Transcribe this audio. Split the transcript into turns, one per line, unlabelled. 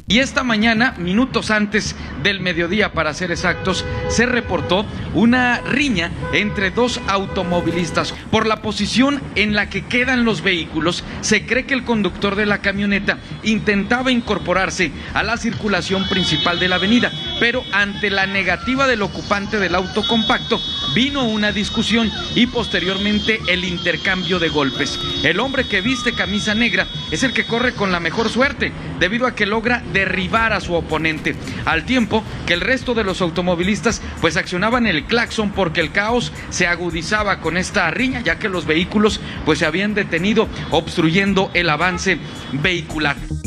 Y esta mañana, minutos antes del mediodía para ser exactos, se reportó una riña entre dos automovilistas. Por la posición en la que quedan los vehículos, se cree que el conductor de la camioneta intentaba incorporarse a la circulación principal de la avenida, pero ante la negativa del ocupante del auto compacto, vino una discusión y posteriormente el intercambio de golpes. El hombre que viste camisa negra es el que corre con la mejor suerte, debido a que logra derribar a su oponente, al tiempo que el resto de los automovilistas pues accionaban el claxon porque el caos se agudizaba con esta riña, ya que los vehículos pues se habían detenido obstruyendo el avance vehicular.